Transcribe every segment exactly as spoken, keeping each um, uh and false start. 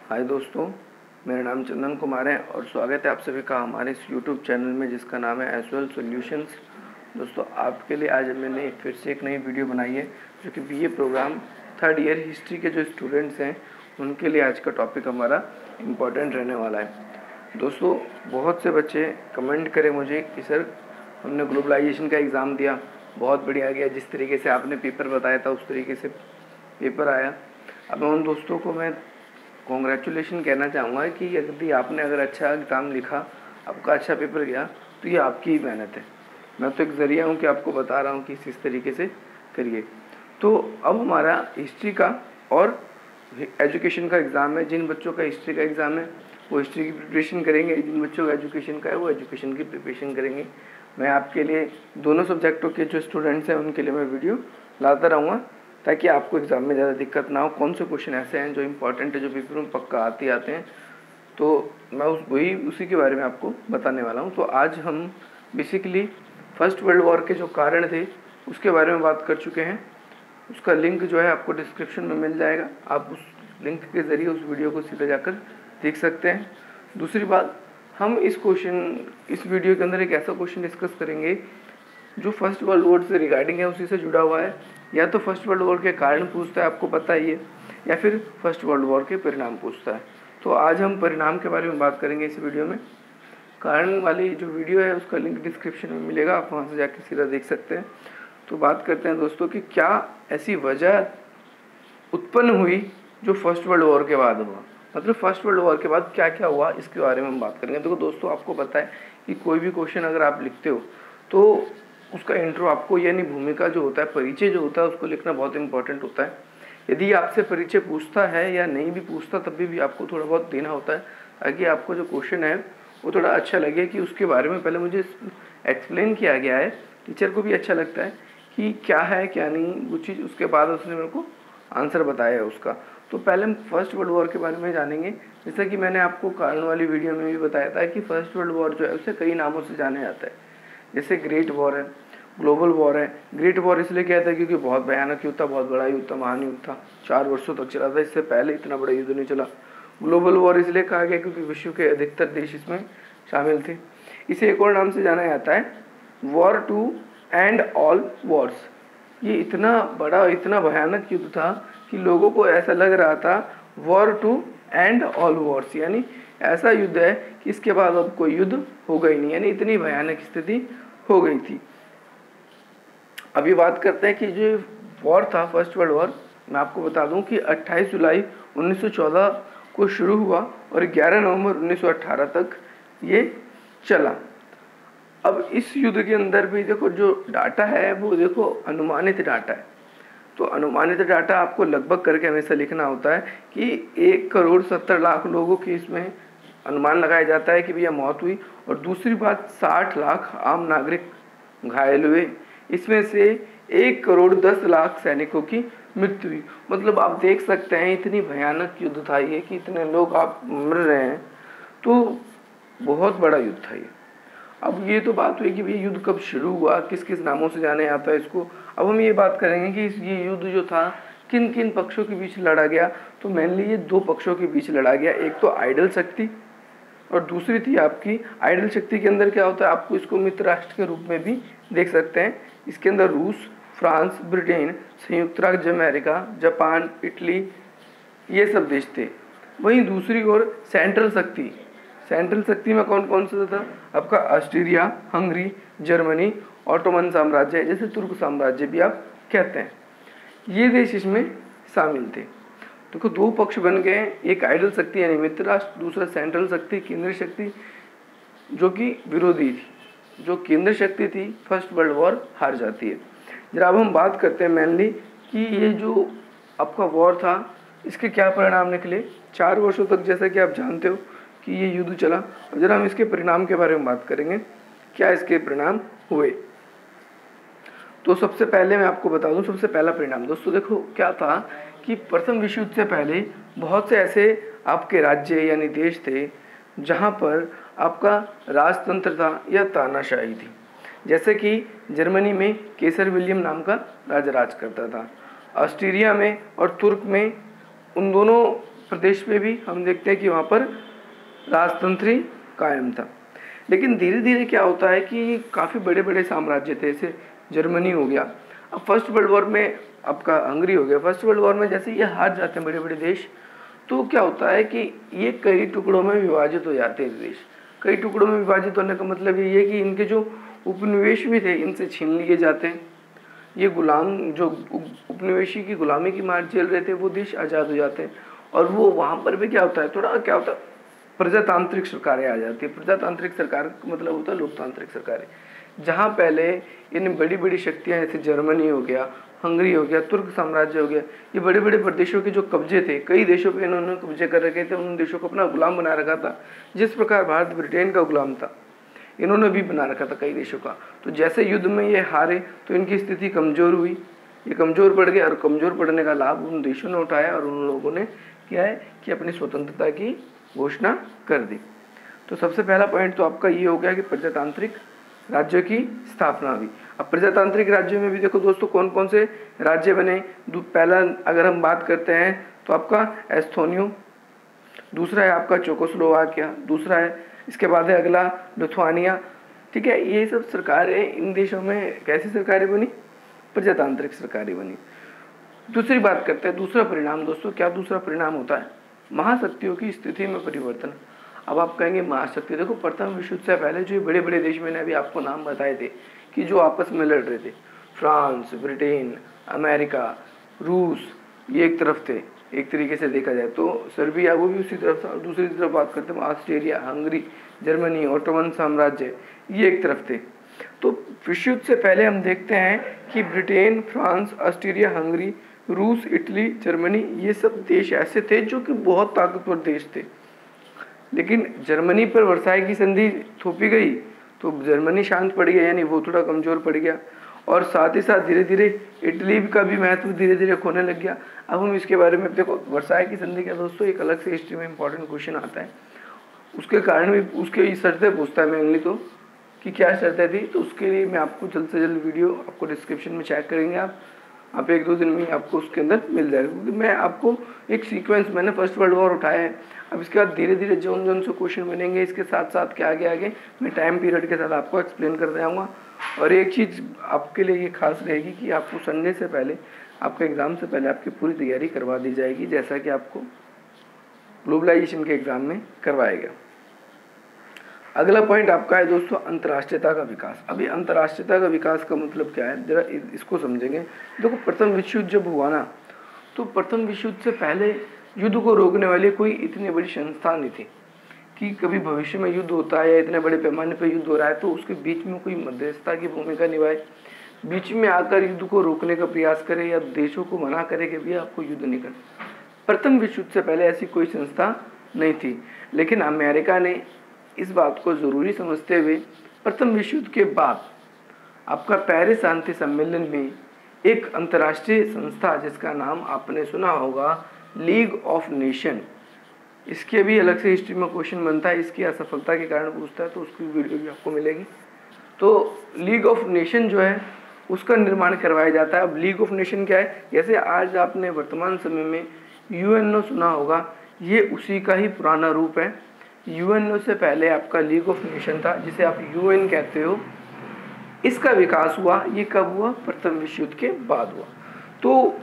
हाय दोस्तों, मेरा नाम चंदन कुमार है और स्वागत है आप सभी का हमारे इस यूट्यूब चैनल में जिसका नाम है एसवेल सॉल्यूशंस। दोस्तों, आपके लिए आज मैंने फिर से एक नई वीडियो बनाई है जो कि BA programme third year history के जो स्टूडेंट्स हैं उनके लिए आज का टॉपिक हमारा इम्पोर्टेंट रहने वाला है। दोस्तों, बहुत से बच्चे कमेंट करें मुझे कि सर हमने ग्लोबलाइजेशन का एग्ज़ाम दिया, बहुत बढ़िया गया, जिस तरीके से आपने पेपर बताया था उस तरीके से पेपर आया। अब उन दोस्तों को मैं कॉन्ग्रेचुलेशन कहना चाहूँगा कि यदि आपने अगर अच्छा एग्ज़ाम लिखा, आपका अच्छा पेपर गया, तो ये आपकी ही मेहनत है। मैं तो एक ज़रिया हूँ कि आपको बता रहा हूँ कि इस तरीके से करिए। तो अब हमारा हिस्ट्री का और एजुकेशन का एग्ज़ाम है। जिन बच्चों का हिस्ट्री का एग्ज़ाम है वो हिस्ट्री की प्रिपरेशन करेंगे, जिन बच्चों का एजुकेशन का है वो एजुकेशन की प्रिपरेशन करेंगे। मैं आपके लिए दोनों सब्जेक्टों के जो स्टूडेंट्स हैं उनके लिए मैं वीडियो लाता रहूँगा ताकि आपको एग्ज़ाम में ज़्यादा दिक्कत ना हो। कौन से क्वेश्चन ऐसे हैं जो इंपॉर्टेंट है, जो पेपर में पक्का आते आते हैं, तो मैं उस वही उसी के बारे में आपको बताने वाला हूँ। तो आज हम बेसिकली फर्स्ट वर्ल्ड वॉर के जो कारण थे उसके बारे में बात कर चुके हैं। उसका लिंक जो है आपको डिस्क्रिप्शन में मिल जाएगा, आप उस लिंक के ज़रिए उस वीडियो को सीधे जाकर देख सकते हैं। दूसरी बात, हम इस क्वेश्चन इस वीडियो के अंदर एक ऐसा क्वेश्चन डिस्कस करेंगे जो फर्स्ट वर्ल्ड वॉर से रिगार्डिंग है, उसी से जुड़ा हुआ है। या तो फर्स्ट वर्ल्ड वॉर के कारण पूछता है, आपको पता ही है, या फिर फर्स्ट वर्ल्ड वॉर के परिणाम पूछता है। तो आज हम परिणाम के बारे में बात करेंगे इस वीडियो में। कारण वाली जो वीडियो है उसका लिंक डिस्क्रिप्शन में मिलेगा, आप वहाँ से जाकर सीधा देख सकते हैं। तो बात करते हैं दोस्तों कि क्या ऐसी वजह उत्पन्न हुई जो फर्स्ट वर्ल्ड वॉर के बाद हुआ, मतलब फर्स्ट वर्ल्ड वॉर के बाद क्या क्या हुआ, इसके बारे में हम बात करेंगे। देखो दोस्तों, आपको पता है कि कोई भी क्वेश्चन अगर आप लिखते हो तो उसका इंट्रो आपको, यानी भूमिका जो होता है, परिचय जो होता है, उसको लिखना बहुत इंपॉर्टेंट होता है। यदि आपसे परिचय पूछता है या नहीं भी पूछता तब भी, भी आपको थोड़ा बहुत देना होता है ताकि आपको जो क्वेश्चन है वो थोड़ा अच्छा लगे कि उसके बारे में पहले मुझे एक्सप्लेन किया गया है। टीचर को भी अच्छा लगता है कि क्या है क्या नहीं वो चीज़, उसके बाद उसने मेरे को आंसर बताया है उसका। तो पहले हम फर्स्ट वर्ल्ड वॉर के बारे में जानेंगे। जैसा कि मैंने आपको कारण वाली वीडियो में भी बताया था कि फर्स्ट वर्ल्ड वॉर जो है उसे कई नामों से जाना जाता है। जैसे ग्रेट वॉर है, ग्लोबल वॉर है। ग्रेट वॉर इसलिए कहता है क्योंकि बहुत भयानक युद्ध था, बहुत बड़ा युद्ध था, महान युद्ध था, चार वर्षों तक चला था, इससे पहले इतना बड़ा युद्ध नहीं चला। ग्लोबल वॉर इसलिए कहा गया क्योंकि विश्व के अधिकतर देश इसमें शामिल थे। इसे एक और नाम से जाना जाता है war to end all wars. ये इतना बड़ा, इतना भयानक युद्ध था कि लोगों को ऐसा लग रहा था war to end all wars, यानी ऐसा युद्ध है कि इसके बाद अब कोई युद्ध होगा ही नहीं, यानी इतनी भयानक स्थिति हो गई थी। अभी बात करते हैं कि जो वॉर था फर्स्ट वर्ल्ड वॉर, मैं आपको बता दूं कि अट्ठाईस जुलाई उन्नीस सौ चौदह को शुरू हुआ और ग्यारह नवंबर उन्नीस सौ अठारह तक ये चला। अब इस युद्ध के अंदर भी देखो जो डाटा है वो देखो अनुमानित डाटा है। तो अनुमानित डाटा आपको लगभग करके हमेशा लिखना होता है कि एक करोड़ सत्तर लाख लोगों की इसमें अनुमान लगाया जाता है कि भैया मौत हुई। और दूसरी बात, साठ लाख आम नागरिक घायल हुए, इसमें से एक करोड़ दस लाख सैनिकों की मृत्यु हुई। मतलब आप देख सकते हैं इतनी भयानक युद्ध था ये कि इतने लोग आप मर रहे हैं, तो बहुत बड़ा युद्ध था ये। अब ये तो बात हुई कि ये युद्ध कब शुरू हुआ, किस किस नामों से जाने आता है इसको। अब हम ये बात करेंगे कि इस ये युद्ध जो था किन किन पक्षों के बीच लड़ा गया। तो मेनली ये दो पक्षों के बीच लड़ा गया, एक तो आइडल शक्ति और दूसरी थी आपकी, आइडल शक्ति के अंदर क्या होता है, आपको इसको मित्र राष्ट्र के रूप में भी देख सकते हैं। इसके अंदर रूस, फ्रांस, ब्रिटेन, संयुक्त राज्य अमेरिका, जापान, इटली, ये सब देश थे। वहीं दूसरी ओर सेंट्रल शक्ति, सेंट्रल शक्ति में कौन कौन सा था, आपका ऑस्ट्रिया, हंगरी, जर्मनी, ऑटोमन साम्राज्य, जैसे तुर्क साम्राज्य भी आप कहते हैं, ये देश इसमें शामिल थे। देखो दो पक्ष बन गए, एक आइडल शक्ति यानी मित्र राष्ट्र, दूसरा सेंट्रल शक्ति, केंद्रीय शक्ति, जो कि विरोधी थी। जो केंद्र शक्ति थी फर्स्ट वर्ल्ड वॉर हार जाती है। जरा अब हम बात करते हैं मेनली कि ये जो आपका वॉर था इसके क्या परिणाम निकले। चार वर्षों तक जैसा कि आप जानते हो कि ये युद्ध चला। अब जरा हम इसके परिणाम के बारे में बात करेंगे, क्या इसके परिणाम हुए। तो सबसे पहले मैं आपको बता दूं, सबसे पहला परिणाम दोस्तों देखो क्या था कि प्रथम विश्व युद्ध से पहले बहुत से ऐसे आपके राज्य यानी देश थे जहां पर आपका राजतंत्र था या तानाशाही थी। जैसे कि जर्मनी में केसर विलियम नाम का राजा राज करता था, ऑस्ट्रिया में और तुर्क में उन दोनों प्रदेश पे भी हम देखते हैं कि वहाँ पर राजतंत्र ही कायम था। लेकिन धीरे धीरे क्या होता है कि काफ़ी बड़े बड़े साम्राज्य थे, जैसे जर्मनी हो गया, अब फर्स्ट वर्ल्ड वॉर में आपका हंगरी हो गया, फर्स्ट वर्ल्ड वॉर में जैसे ये हार जाते हैं बड़े बड़े देश, तो क्या होता है कि ये कई टुकड़ों में विभाजित हो जाते हैं देश। कई टुकड़ों में विभाजित होने का मतलब ये है कि इनके जो उपनिवेश भी थे इनसे छीन लिए जाते हैं। ये गुलाम जो उपनिवेशी की गुलामी की मार झेल रहे थे वो देश आज़ाद हो जाते हैं। और वो वहाँ पर भी क्या होता है, थोड़ा क्या होता है, प्रजातांत्रिक सरकारें आ जाती है। प्रजातांत्रिक सरकार का मतलब होता है लोकतांत्रिक सरकारें, जहाँ पहले इन बड़ी बड़ी शक्तियाँ जैसे जर्मनी हो गया, हंगरी हो गया, तुर्क साम्राज्य हो गया, ये बड़े बड़े प्रदेशों के जो कब्जे थे, कई देशों पे इन्होंने कब्जे कर रखे थे, उन देशों को अपना गुलाम बना रखा था। जिस प्रकार भारत ब्रिटेन का गुलाम था, इन्होंने भी बना रखा था कई देशों का। तो जैसे युद्ध में ये हारे तो इनकी स्थिति कमज़ोर हुई, ये कमज़ोर पड़ गए, और कमज़ोर पड़ने का लाभ उन देशों ने उठाया और उन लोगों ने क्या है कि अपनी स्वतंत्रता की घोषणा कर दी। तो सबसे पहला पॉइंट तो आपका ये हो गया कि प्रजातांत्रिक राज्यों की स्थापना हुई। अब प्रजातांत्रिक राज्यों में भी देखो दोस्तों कौन कौन से राज्य बने। पहला अगर हम बात करते हैं तो आपका एस्थोनिया, दूसरा है आपका चेकोस्लोवाकिया, दूसरा है, इसके बाद है अगला लिथुआनिया। ठीक है, ये सब सरकारें इन देशों में कैसी सरकारें बनी, प्रजातांत्रिक सरकारें बनी। दूसरी बात करते हैं दूसरा परिणाम दोस्तों, क्या दूसरा परिणाम होता है, महाशक्तियों की स्थिति में परिवर्तन। अब आप कहेंगे महाशक्ति, देखो प्रथम विश्व युद्ध से पहले जो बड़े बड़े देश मैंने अभी आपको नाम बताए थे कि जो आपस में लड़ रहे थे, फ्रांस, ब्रिटेन, अमेरिका, रूस, ये एक तरफ थे एक तरीके से देखा जाए तो, सर्बिया वो भी उसी तरफ था, और दूसरी तरफ बात करते हैं ऑस्ट्रेलिया, हंगरी, जर्मनी, ओटोमन साम्राज्य, ये एक तरफ थे। तो विश्व युद्ध से पहले हम देखते हैं कि ब्रिटेन, फ्रांस, ऑस्ट्रेलिया, हंगरी, रूस, इटली, जर्मनी, ये सब देश ऐसे थे जो कि बहुत ताकतवर देश थे। लेकिन जर्मनी पर वर्साई की संधि थोपी गई तो जर्मनी शांत पड़ गया, यानी वो थोड़ा कमज़ोर पड़ गया, और साथ ही साथ धीरे धीरे इटली का भी महत्व धीरे धीरे खोने लग गया। अब हम इसके बारे में देखो, वर्साई की संधि का दोस्तों एक अलग से हिस्ट्री में इंपॉर्टेंट क्वेश्चन आता है, उसके कारण भी उसके शर्तें पूछता है मेनली, तो कि क्या शर्तें थी, तो उसके लिए मैं आपको जल्द से जल्द वीडियो आपको डिस्क्रिप्शन में चेक करेंगे आप आप एक दो दिन में आपको उसके अंदर मिल जाएगा, क्योंकि मैं आपको एक सीक्वेंस, मैंने फर्स्ट वर्ल्ड वॉर उठाया है, अब इसके बाद धीरे धीरे जो जो से क्वेश्चन बनेंगे इसके साथ साथ क्या आगे आगे मैं टाइम पीरियड के साथ आपको एक्सप्लेन कर जाऊँगा। और एक चीज़ आपके लिए ये खास रहेगी कि आपको संडे से पहले, आपके एग्ज़ाम से पहले आपकी पूरी तैयारी करवा दी जाएगी, जैसा कि आपको ग्लोबलाइजेशन के एग्ज़ाम में करवाया गया। अगला पॉइंट आपका है दोस्तों अंतर्राष्ट्रीयता का विकास। अभी अंतर्राष्ट्रीयता का विकास का मतलब क्या है, जरा इसको समझेंगे। देखो प्रथम विश्व युद्ध जब हुआ ना, तो प्रथम विश्व युद्ध से पहले युद्ध को रोकने वाली कोई इतनी बड़ी संस्था नहीं थी कि कभी भविष्य में युद्ध होता है या इतने बड़े पैमाने पर युद्ध हो रहा है तो उसके बीच में कोई मध्यस्थता की भूमिका निभाए, बीच में आकर युद्ध को रोकने का प्रयास करे या देशों को मना करे कि भैया आपको युद्ध नहीं करना। प्रथम विश्व युद्ध से पहले ऐसी कोई संस्था नहीं थी। लेकिन अमेरिका ने इस बात को ज़रूरी समझते हुए प्रथम विश्व युद्ध के बाद आपका पेरिस शांति सम्मेलन में एक अंतर्राष्ट्रीय संस्था जिसका नाम आपने सुना होगा लीग ऑफ नेशन, इसके भी अलग से हिस्ट्री में क्वेश्चन बनता है, इसकी असफलता के कारण पूछता है तो उसकी वीडियो भी आपको मिलेगी। तो लीग ऑफ नेशन जो है उसका निर्माण करवाया जाता है। अब लीग ऑफ नेशन क्या है, जैसे आज आपने वर्तमान समय में यूएनओ सुना होगा, ये उसी का ही पुराना रूप है। यूएनओ से पहले आपका लीग ऑफ नेशन था जिसे आप यूएन कहते हो, इसका विकास हुआ, ये कब हुआ, प्रथम विश्व युद्ध के बाद हुआ। तो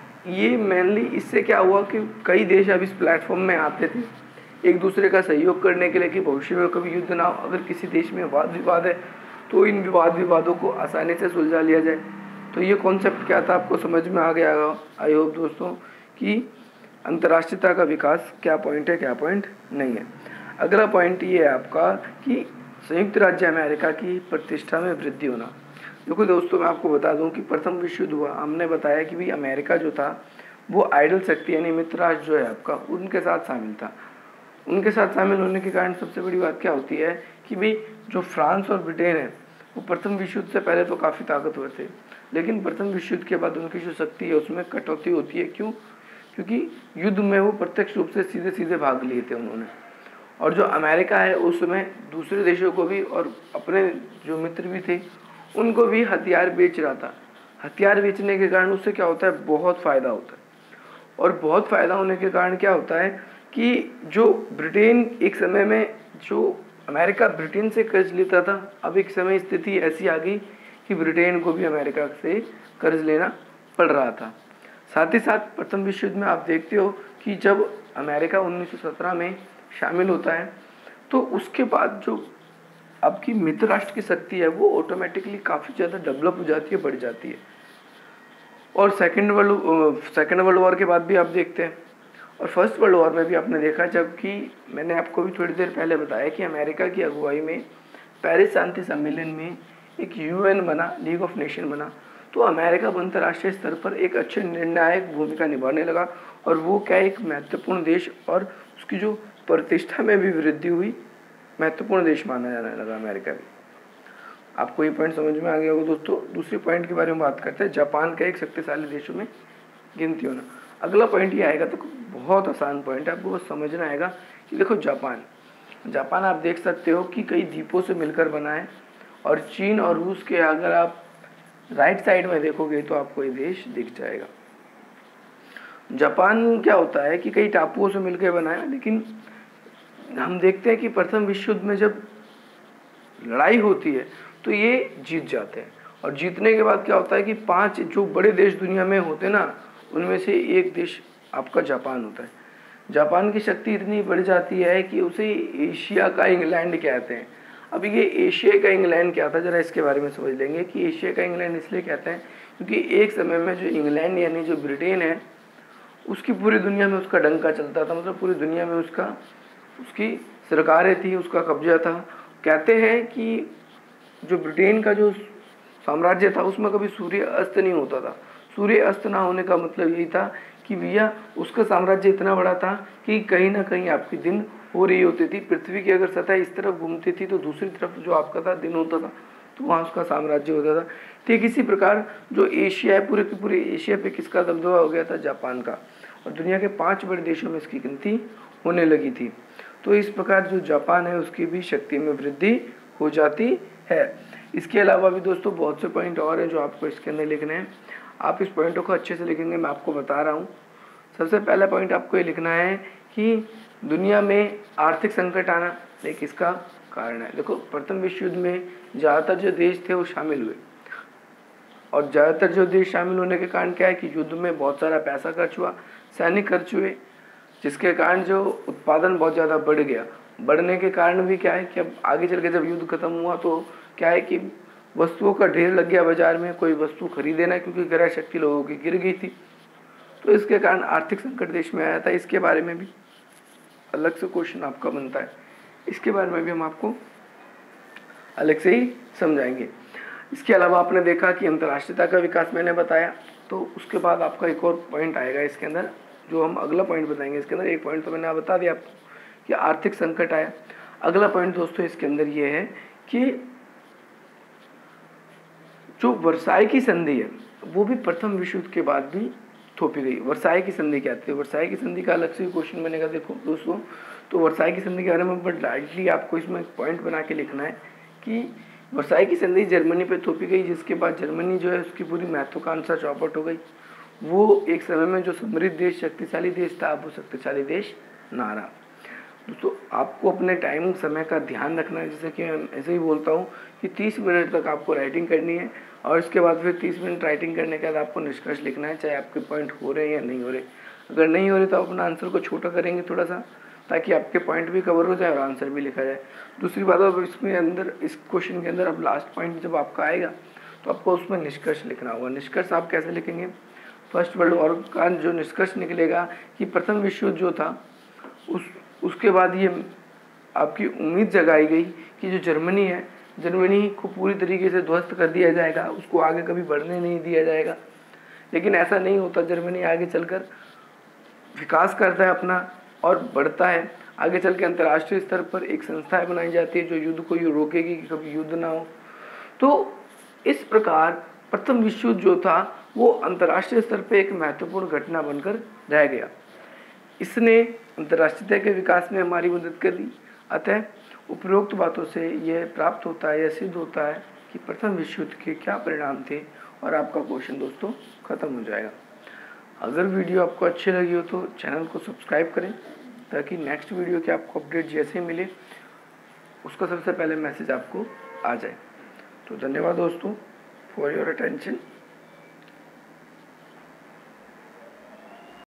ये मेनली इससे क्या हुआ कि कई देश अब इस प्लेटफॉर्म में आते थे एक दूसरे का सहयोग करने के लिए कि भविष्य में कभी युद्ध ना हो, अगर किसी देश में वाद विवाद है तो इन विवाद विवादों को आसानी से सुलझा लिया जाए। तो ये कॉन्सेप्ट क्या था आपको समझ में आ गया आई होप दोस्तों कि अंतर्राष्ट्रीयता का विकास क्या पॉइंट है क्या पॉइंट नहीं है। अगला पॉइंट ये है आपका कि संयुक्त राज्य अमेरिका की प्रतिष्ठा में वृद्धि होना। देखो दोस्तों मैं आपको बता दूं कि प्रथम विश्व युद्ध हुआ, हमने बताया कि भाई अमेरिका जो था वो आइडल शक्ति यानी मित्र राष्ट्र जो है आपका उनके साथ शामिल था। उनके साथ शामिल होने के कारण सबसे बड़ी बात क्या होती है कि भाई जो फ्रांस और ब्रिटेन है वो प्रथम विश्व युद्ध से पहले तो काफ़ी ताकतवर थे, लेकिन प्रथम विश्व युद्ध के बाद उनकी जो शक्ति है उसमें कटौती होती है। क्यों? क्योंकि युद्ध में वो प्रत्यक्ष रूप से सीधे सीधे भाग लिए थे उन्होंने, और जो अमेरिका है उस समय दूसरे देशों को भी और अपने जो मित्र भी थे उनको भी हथियार बेच रहा था। हथियार बेचने के कारण उससे क्या होता है, बहुत फ़ायदा होता है। और बहुत फ़ायदा होने के कारण क्या होता है कि जो ब्रिटेन एक समय में जो अमेरिका ब्रिटेन से कर्ज लेता था, अब एक समय स्थिति ऐसी आ गई कि ब्रिटेन को भी अमेरिका से कर्ज लेना पड़ रहा था। साथ ही साथ प्रथम विश्व युद्ध में आप देखते हो कि जब अमेरिका उन्नीस सौ सत्रह में शामिल होता है तो उसके बाद जो आपकी मित्र राष्ट्र की शक्ति है वो ऑटोमेटिकली काफ़ी ज़्यादा डेवलप हो जाती है, बढ़ जाती है। और second world second world war के बाद भी आप देखते हैं, और फर्स्ट वर्ल्ड वॉर में भी आपने देखा, जबकि मैंने आपको भी थोड़ी देर पहले बताया कि अमेरिका की अगुवाई में पेरिस शांति सम्मेलन में एक यूएन बना, लीग ऑफ नेशन बना, तो अमेरिका अंतर्राष्ट्रीय स्तर पर एक अच्छे निर्णायक भूमिका निभाने लगा और वो क्या एक महत्वपूर्ण देश और उसकी जो प्रतिष्ठा में भी वृद्धि हुई, महत्वपूर्ण देश माना जाने लगा अमेरिका भी। आपको ये पॉइंट समझ में आ गया होगा दोस्तों। दूसरे पॉइंट के बारे में बात करते हैं, जापान का एक शक्तिशाली देशों में गिनती होना। अगला पॉइंट ये आएगा तो बहुत आसान पॉइंट है, आपको बस समझना आएगा कि देखो जापान जापान आप देख सकते हो कि कई द्वीपों से मिलकर बना है, और चीन और रूस के अगर आप राइट साइड में देखोगे तो आपको ये देश दिख जाएगा। जापान क्या होता है कि कई टापुओं से मिलकर बना है, लेकिन हम देखते हैं कि प्रथम विश्व युद्ध में जब लड़ाई होती है तो ये जीत जाते हैं, और जीतने के बाद क्या होता है कि पांच जो बड़े देश दुनिया में होते हैं ना, उनमें से एक देश आपका जापान होता है। जापान की शक्ति इतनी बढ़ जाती है कि उसे एशिया का इंग्लैंड कहते हैं। अब ये एशिया का इंग्लैंड क्या था, जरा इसके बारे में समझ लेंगे कि एशिया का इंग्लैंड इसलिए कहते हैं क्योंकि एक समय में जो इंग्लैंड यानी जो ब्रिटेन है उसकी पूरी दुनिया में उसका डंका चलता था, मतलब पूरी दुनिया में उसका उसकी सरकारें थी, उसका कब्जा था। कहते हैं कि जो ब्रिटेन का जो साम्राज्य था उसमें कभी सूर्य अस्त नहीं होता था। सूर्य अस्त ना होने का मतलब यही था कि भैया उसका साम्राज्य इतना बड़ा था कि कहीं ना कहीं आपकी दिन हो रही होती थी। पृथ्वी की अगर सतह इस तरफ घूमती थी तो दूसरी तरफ जो आपका था दिन होता था, तो वहाँ उसका साम्राज्य होता था। ठीक इसी प्रकार जो एशिया है, पूरे के पूरे एशिया पे किसका दबदबा हो गया था, जापान का, और दुनिया के पाँच बड़े देशों में इसकी गिनती होने लगी थी। तो इस प्रकार जो जापान है उसकी भी शक्ति में वृद्धि हो जाती है। इसके अलावा भी दोस्तों बहुत से पॉइंट और हैं जो आपको इसके अंदर लिखने हैं। आप इस पॉइंटों को अच्छे से लिखेंगे, मैं आपको बता रहा हूँ। सबसे पहला पॉइंट आपको ये लिखना है कि दुनिया में आर्थिक संकट आना एक इसका कारण है। देखो प्रथम विश्व युद्ध में ज़्यादातर जो देश थे वो शामिल हुए, और ज़्यादातर जो देश शामिल होने के कारण क्या है कि युद्ध में बहुत सारा पैसा खर्च हुआ, सैनिक खर्च हुए, जिसके कारण जो उत्पादन बहुत ज़्यादा बढ़ गया। बढ़ने के कारण भी क्या है कि अब आगे चल के जब युद्ध खत्म हुआ तो क्या है कि वस्तुओं का ढेर लग गया बाजार में, कोई वस्तु खरीदे ना, क्योंकि क्रय शक्ति लोगों की गिर गई थी। तो इसके कारण आर्थिक संकट देश में आया था। इसके बारे में भी अलग से क्वेश्चन आपका बनता है, इसके बारे में भी हम आपको अलग से ही समझाएंगे। इसके अलावा आपने देखा कि अंतर्राष्ट्रीयता का विकास मैंने बताया, तो उसके बाद आपका एक और पॉइंट आएगा इसके अंदर, जो हम अगला पॉइंट बताएंगे। इसके अंदर एक पॉइंट तो मैंने बता दिया आपको कि आर्थिक संकट आया। अगला पॉइंट दोस्तों इसके अंदर ये है कि जो वर्साई की संधि है वो भी प्रथम विश्व युद्ध के बाद भी थोपी गई। वर्साई की संधि क्या थी, वर्साई की संधि का अलग से क्वेश्चन बनेगा। देखो दोस्तों, तो वर्साई की संधि के बारे में बट डायरेक्टली आपको इसमें एक पॉइंट बना के लिखना है कि वर्साई की संधि जर्मनी पे थोपी गई, जिसके बाद जर्मनी जो है उसकी पूरी महत्वाकांक्षा चौपट हो गई। वो एक समय में जो समृद्ध देश, शक्तिशाली देश था, अब वो शक्तिशाली देश ना रहा। दोस्तों आपको अपने टाइम समय का ध्यान रखना है। जैसे कि मैं ऐसे ही बोलता हूँ कि तीस मिनट तक आपको राइटिंग करनी है, और इसके बाद फिर तीस मिनट राइटिंग करने के बाद आपको निष्कर्ष लिखना है, चाहे आपके पॉइंट हो रहे हैं या नहीं हो रहे। अगर नहीं हो रहे तो अपना आंसर को छोटा करेंगे थोड़ा सा, ताकि आपके पॉइंट भी कवर हो जाए और आंसर भी लिखा जाए। दूसरी बात, अब इसमें अंदर इस क्वेश्चन के अंदर अब लास्ट पॉइंट जब आपका आएगा तो आपको उसमें निष्कर्ष लिखना होगा। निष्कर्ष आप कैसे लिखेंगे, फर्स्ट वर्ल्ड वॉर का जो निष्कर्ष निकलेगा कि प्रथम विश्व युद्ध जो था उस उसके बाद ये आपकी उम्मीद जगाई गई कि जो जर्मनी है, जर्मनी को पूरी तरीके से ध्वस्त कर दिया जाएगा, उसको आगे कभी बढ़ने नहीं दिया जाएगा। लेकिन ऐसा नहीं होता, जर्मनी आगे चलकर विकास करता है अपना और बढ़ता है। आगे चल के अंतर्राष्ट्रीय स्तर पर एक संस्थाएं बनाई जाती है जो युद्ध को ये रोकेगी कि कभी युद्ध ना हो। तो इस प्रकार प्रथम विश्व युद्ध जो था वो अंतर्राष्ट्रीय स्तर पर एक महत्वपूर्ण घटना बनकर रह गया। इसने अंतर्राष्ट्रीयता के विकास में हमारी मदद कर दी। अतः उपरोक्त बातों से यह प्राप्त होता है या सिद्ध होता है कि प्रथम विश्व युद्ध के क्या परिणाम थे, और आपका क्वेश्चन दोस्तों खत्म हो जाएगा। अगर वीडियो आपको अच्छी लगी हो तो चैनल को सब्सक्राइब करें, ताकि नेक्स्ट वीडियो की आपको अपडेट जैसे ही मिले उसका सबसे पहले मैसेज आपको आ जाए। तो धन्यवाद दोस्तों फॉर योर अटेंशन।